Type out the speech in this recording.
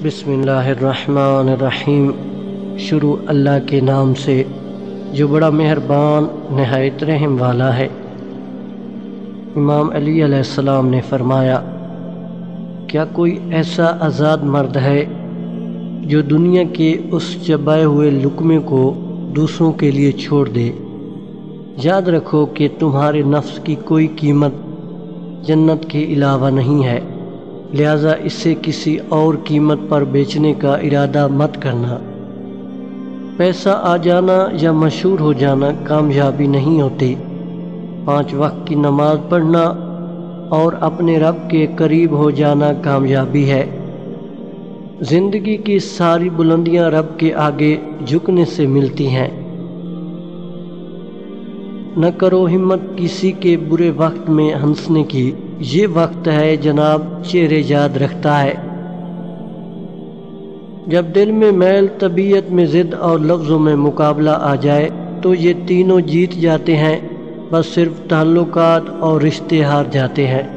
بسم اللہ الرحمن الرحیم۔ شروع اللہ کے نام سے جو بڑا مہربان نہایت رحم والا ہے۔ امام علی علیہ السلام نے فرمایا، کیا کوئی ایسا آزاد مرد ہے جو دنیا کے اس چبائے ہوئے لقمے کو دوسروں کے لیے چھوڑ دے؟ یاد رکھو کہ تمہارے نفس کی کوئی قیمت جنت کے علاوہ نہیں ہے، لہذا اسے کسی اور قیمت پر بیچنے کا ارادہ مت کرنا۔ پیسہ آ جانا یا مشہور ہو جانا کامیابی نہیں ہوتی، 5 وقت کی نماز پڑھنا اور اپنے رب کے قریب ہو جانا کامیابی ہے۔ زندگی کی ساری بلندیاں رب کے آگے جھکنے سے ملتی ہیں۔ نہ کرو ہمت کسی کے برے وقت میں ہنسنے کی، یہ وقت ہے جناب چہرے یاد رکھتا ہے۔ جب دل میں میل، طبیعت میں ضد اور لفظوں میں مقابلہ آ جائے تو یہ تینوں جیت جاتے ہیں، بس صرف تعلقات اور رشتے ہار جاتے ہیں۔